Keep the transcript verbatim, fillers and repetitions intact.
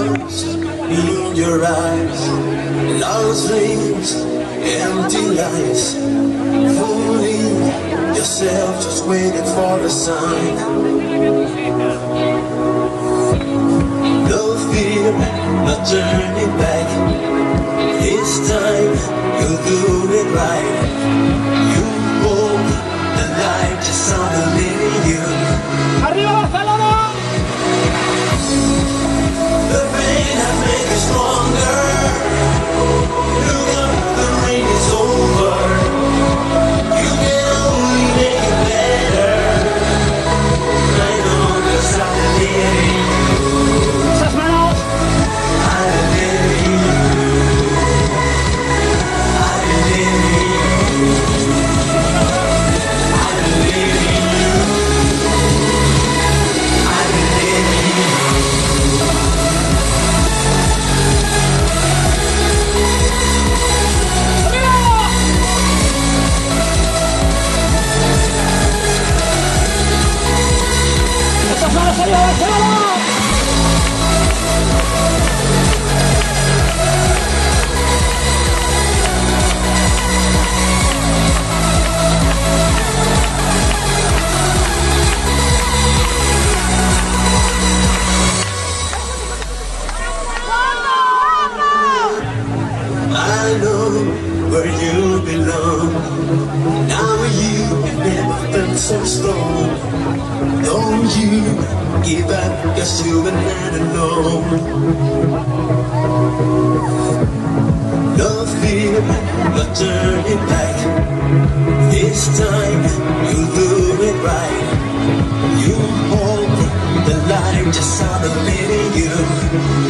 lost in your eyes, lost dreams, empty lies, fooling yourself, just waiting for a sign. No fear, no turning back. This time you'll do it right. You hold the light, just on the living you. ¡Arriba Barcelona! The rain has made you stronger. Look up, the rain is over. You can only make it better. I know, 'cause I believe in you. ¡Esas manos! I believe in you. I believe in you. I believe in you. I believe in you. ¡Esas manos arriba Barcelona! I know where you belong. Now you have never felt so strong. Don't you give up, 'cause you are not alone. No fear, no turning back. This time you'll do it right. You hold the light, just out of letting you.